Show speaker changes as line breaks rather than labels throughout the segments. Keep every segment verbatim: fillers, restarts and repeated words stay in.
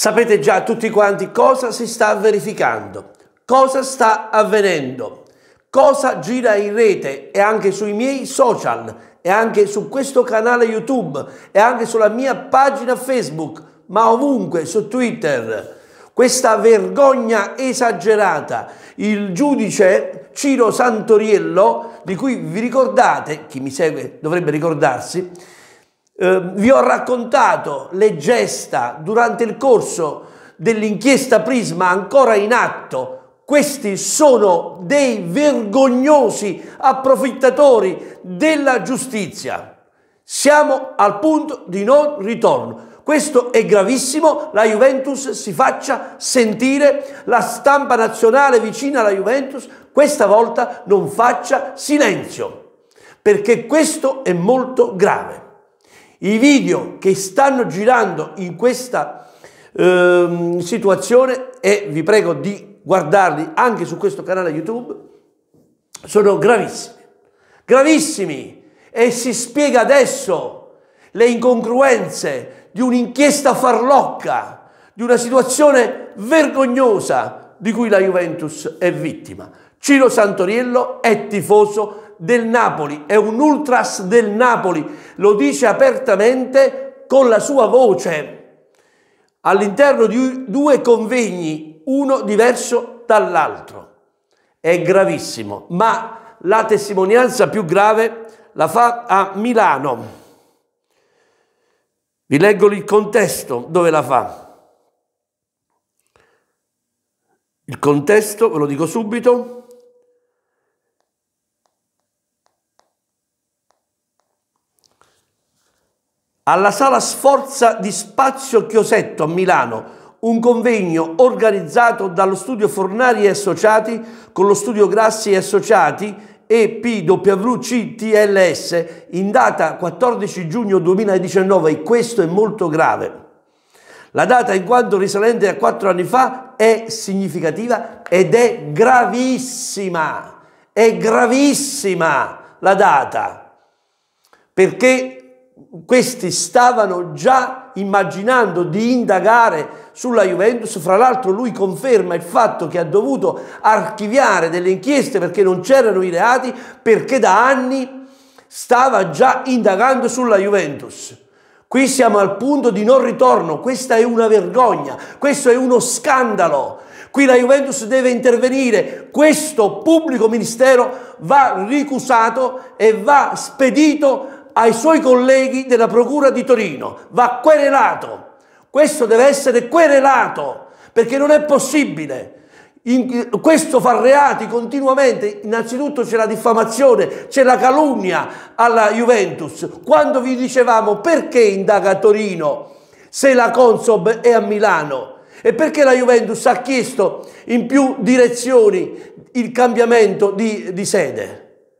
Sapete già tutti quanti cosa si sta verificando, cosa sta avvenendo, cosa gira in rete e anche sui miei social e anche su questo canale YouTube e anche sulla mia pagina Facebook, ma ovunque su Twitter. Questa vergogna esagerata. Il giudice Ciro Santoriello, di cui vi ricordate, chi mi segue dovrebbe ricordarsi, eh, vi ho raccontato le gesta durante il corso dell'inchiesta Prisma ancora in atto. Questi sono dei vergognosi approfittatori della giustizia. Siamo al punto di non ritorno. Questo è gravissimo, la Juventus si faccia sentire, la stampa nazionale vicina alla Juventus questa volta non faccia silenzio, perché questo è molto grave. I video che stanno girando in questa eh, situazione, e vi prego di guardarli anche su questo canale YouTube, sono gravissimi, gravissimi, e si spiega adesso le incongruenze di un'inchiesta farlocca, di una situazione vergognosa di cui la Juventus è vittima. Ciro Santoriello è tifoso del Napoli, è un ultras del Napoli, lo dice apertamente con la sua voce all'interno di due convegni, uno diverso dall'altro. È gravissimo, ma la testimonianza più grave la fa a Milano. Vi leggo il contesto dove la fa. Il contesto, ve lo dico subito. Alla Sala Sforza di Spazio Chiosetto a Milano, un convegno organizzato dallo Studio Fornari e Associati con lo Studio Grassi e Associati e P W C T L S in data quattordici giugno duemiladiciannove, e questo è molto grave. La data, in quanto risalente a quattro anni fa, è significativa ed è gravissima, è gravissima la data, perché questi stavano già immaginando di indagare sulla Juventus. Fra l'altro lui conferma il fatto che ha dovuto archiviare delle inchieste perché non c'erano i reati, perché da anni stava già indagando sulla Juventus. Qui siamo al punto di non ritorno, questa è una vergogna, questo è uno scandalo. Qui la Juventus deve intervenire, questo pubblico ministero va ricusato e va spedito ai suoi colleghi della Procura di Torino, va querelato. Questo deve essere querelato, perché non è possibile. In, questo fa reati continuamente. Innanzitutto c'è la diffamazione, c'è la calunnia alla Juventus. Quando vi dicevamo perché indaga a Torino se la Consob è a Milano, e perché la Juventus ha chiesto in più direzioni il cambiamento di, di sede.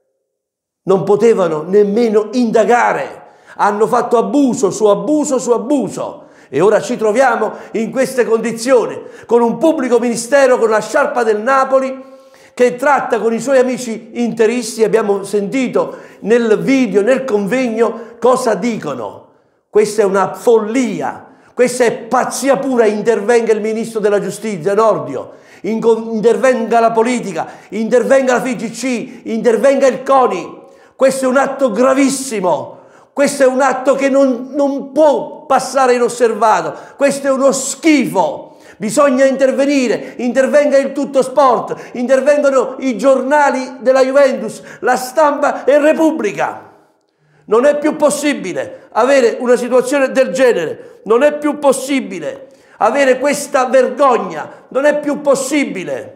Non potevano nemmeno indagare, hanno fatto abuso su abuso su abuso, e ora ci troviamo in queste condizioni, con un pubblico ministero con la sciarpa del Napoli che tratta con i suoi amici interisti. Abbiamo sentito nel video, nel convegno, cosa dicono. Questa è una follia, questa è pazzia pura. Intervenga il ministro della giustizia Nordio, intervenga la politica, intervenga la F I G C, intervenga il CONI. Questo è un atto gravissimo, questo è un atto che non, non può passare inosservato, questo è uno schifo, bisogna intervenire, intervenga il Tutto Sport, intervengano i giornali della Juventus, la Stampa e Repubblica. Non è più possibile avere una situazione del genere, non è più possibile avere questa vergogna, non è più possibile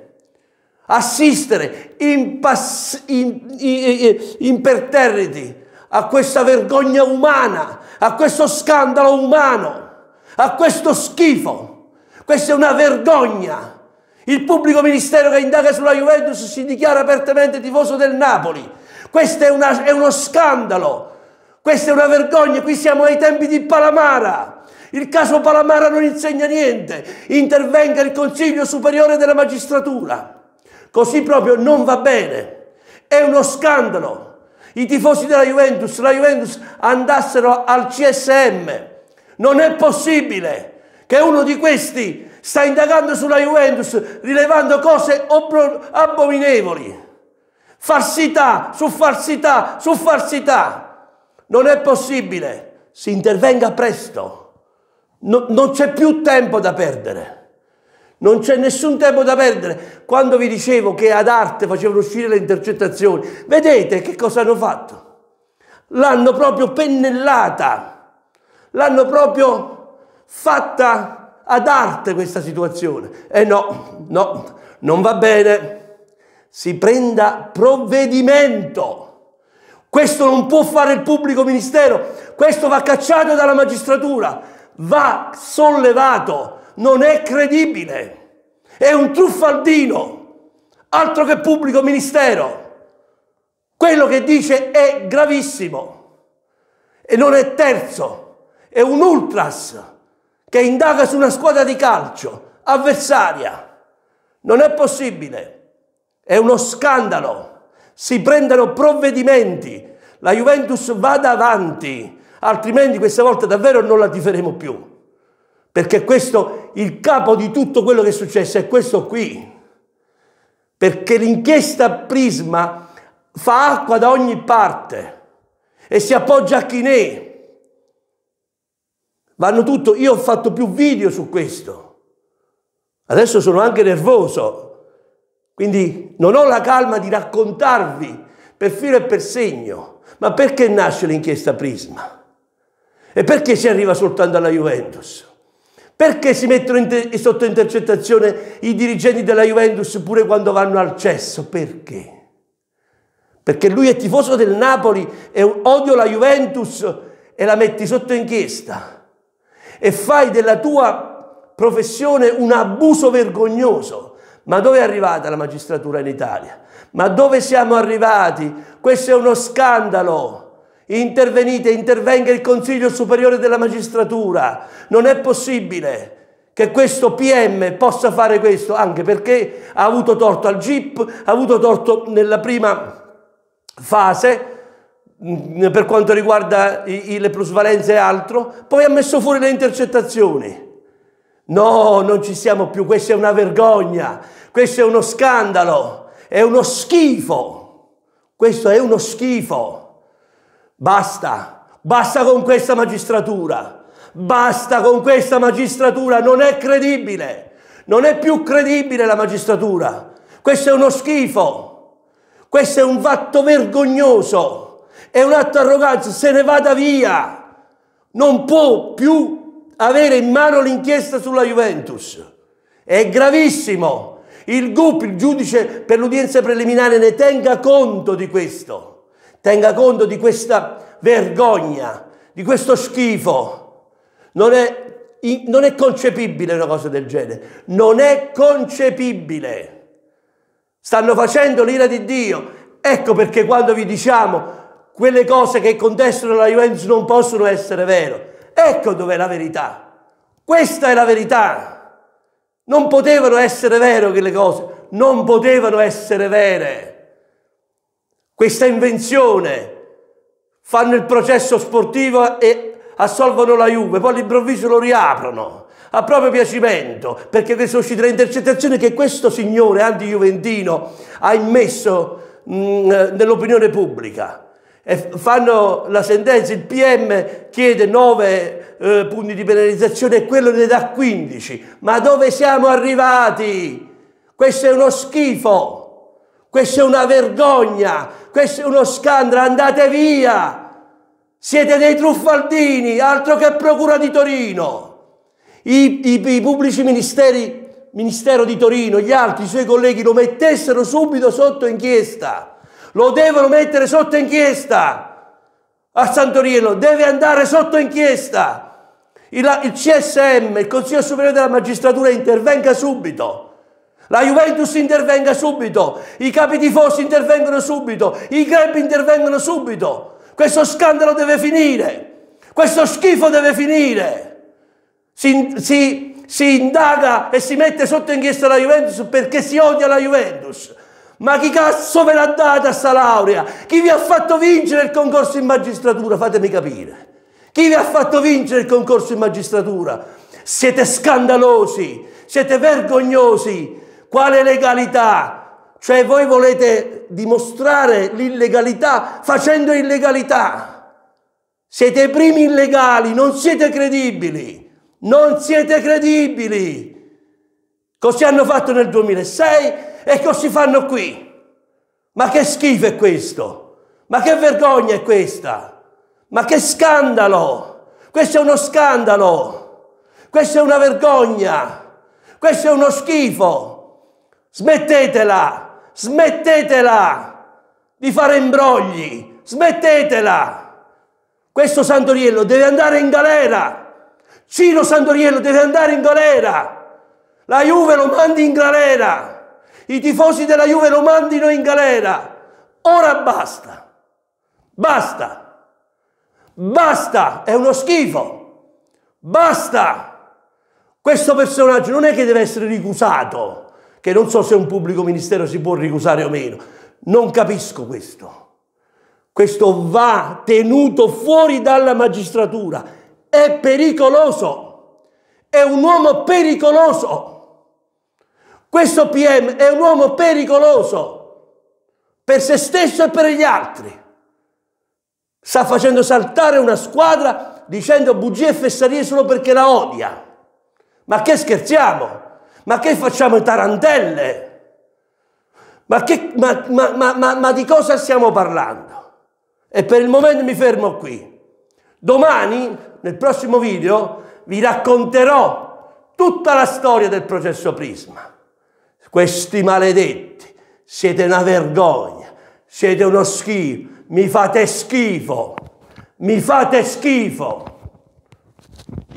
assistere impas- in, in, imperterriti a questa vergogna umana, a questo scandalo umano, a questo schifo. Questa è una vergogna. Il pubblico ministero che indaga sulla Juventus si dichiara apertamente tifoso del Napoli. Questo è, una, è uno scandalo, questa è una vergogna. Qui siamo ai tempi di Palamara. Il caso Palamara non insegna niente. Intervenga il Consiglio Superiore della Magistratura. Così proprio non va bene, è uno scandalo. I tifosi della Juventus, la Juventus andassero al C S M. Non è possibile che uno di questi sta indagando sulla Juventus, rilevando cose abominevoli, falsità su falsità su falsità. Non è possibile, si intervenga presto, no, non c'è più tempo da perdere. Non c'è nessun tempo da perdere. Quando vi dicevo che ad arte facevano uscire le intercettazioni, vedete che cosa hanno fatto? L'hanno proprio pennellata, l'hanno proprio fatta ad arte questa situazione. E no, no, non va bene. Si prenda provvedimento. Questo non può fare il pubblico ministero, questo va cacciato dalla magistratura, va sollevato. Non è credibile, è un truffaldino, altro che pubblico ministero. Quello che dice è gravissimo e non è terzo, è un ultras che indaga su una squadra di calcio avversaria. Non è possibile, è uno scandalo, si prendano provvedimenti, la Juventus vada avanti, altrimenti questa volta davvero non la tiferemo più. Perché questo, il capo di tutto quello che è successo è questo qui. Perché l'inchiesta Prisma fa acqua da ogni parte e si appoggia a Chinè. Vanno tutto, io ho fatto più video su questo. Adesso sono anche nervoso, quindi non ho la calma di raccontarvi per filo e per segno. Ma perché nasce l'inchiesta Prisma? E perché si arriva soltanto alla Juventus? Perché si mettono in sotto intercettazione i dirigenti della Juventus pure quando vanno al cesso? Perché? Perché lui è tifoso del Napoli e odio la Juventus e la metti sotto inchiesta e fai della tua professione un abuso vergognoso. Ma dove è arrivata la magistratura in Italia? Ma dove siamo arrivati? Questo è uno scandalo. Intervenite, intervenga il Consiglio Superiore della Magistratura. Non è possibile che questo P M possa fare questo, anche perché ha avuto torto al G I P, ha avuto torto nella prima fase per quanto riguarda i, i, le plusvalenze e altro, poi ha messo fuori le intercettazioni. No, non ci siamo più, questa è una vergogna, questo è uno scandalo, è uno schifo, questo è uno schifo. Basta, basta con questa magistratura, basta con questa magistratura, non è credibile, non è più credibile la magistratura, questo è uno schifo, questo è un fatto vergognoso, è un atto arroganza, se ne vada via, non può più avere in mano l'inchiesta sulla Juventus, è gravissimo, il G U P, il giudice per l'udienza preliminare, ne tenga conto di questo. Tenga conto di questa vergogna, di questo schifo. Non è, non è concepibile una cosa del genere. Non è concepibile. Stanno facendo l'ira di Dio. Ecco perché quando vi diciamo quelle cose che contestano la Juventus non possono essere vere. Ecco dov'è la verità. Questa è la verità. Non potevano essere vere quelle cose. Non potevano essere vere. Questa invenzione, fanno il processo sportivo e assolvono la Juve, poi all'improvviso lo riaprono a proprio piacimento, perché queste uscite le intercettazioni che questo signore anti-juventino ha immesso nell'opinione pubblica. E fanno la sentenza, il P M chiede nove eh, punti di penalizzazione e quello ne dà quindici. Ma dove siamo arrivati? Questo è uno schifo. Questa è una vergogna, questo è uno scandalo, andate via! Siete dei truffaldini, altro che Procura di Torino! I, i, i pubblici ministeri, Ministero di Torino, gli altri, i suoi colleghi lo mettessero subito sotto inchiesta, lo devono mettere sotto inchiesta a Santoriello, deve andare sotto inchiesta! Il, il C S M, il Consiglio Superiore della Magistratura intervenga subito! La Juventus intervenga subito, i capi tifosi intervengono subito, i club intervengono subito. Questo scandalo deve finire, questo schifo deve finire. Si, si, si indaga e si mette sotto inchiesta la Juventus perché si odia la Juventus. Ma chi cazzo ve l'ha data sta laurea? Chi vi ha fatto vincere il concorso in magistratura? Fatemi capire. Chi vi ha fatto vincere il concorso in magistratura? Siete scandalosi, siete vergognosi. Quale legalità? Cioè voi volete dimostrare l'illegalità facendo illegalità. Siete i primi illegali, non siete credibili, non siete credibili. Così hanno fatto nel duemilasei e così fanno qui. Ma che schifo è questo? Ma che vergogna è questa? Ma che scandalo! Questo è uno scandalo! Questa è una vergogna! Questo è uno schifo! Smettetela! Smettetela di fare imbrogli! Smettetela! Questo Santoriello deve andare in galera! Ciro Santoriello deve andare in galera! La Juve lo mandi in galera! I tifosi della Juve lo mandino in galera! Ora basta! Basta! Basta! È uno schifo! Basta! Questo personaggio non è che deve essere ricusato, che non so se un pubblico ministero si può ricusare o meno. Non capisco questo. Questo va tenuto fuori dalla magistratura. È pericoloso. È un uomo pericoloso. Questo P M è un uomo pericoloso per se stesso e per gli altri. Sta facendo saltare una squadra dicendo bugie e fesserie solo perché la odia. Ma che scherziamo? Ma che facciamo tarantelle? Ma, che, ma, ma, ma, ma, ma di cosa stiamo parlando? E per il momento mi fermo qui. Domani, nel prossimo video, vi racconterò tutta la storia del processo Prisma. Questi maledetti, siete una vergogna, siete uno schifo. Mi fate schifo, mi fate schifo.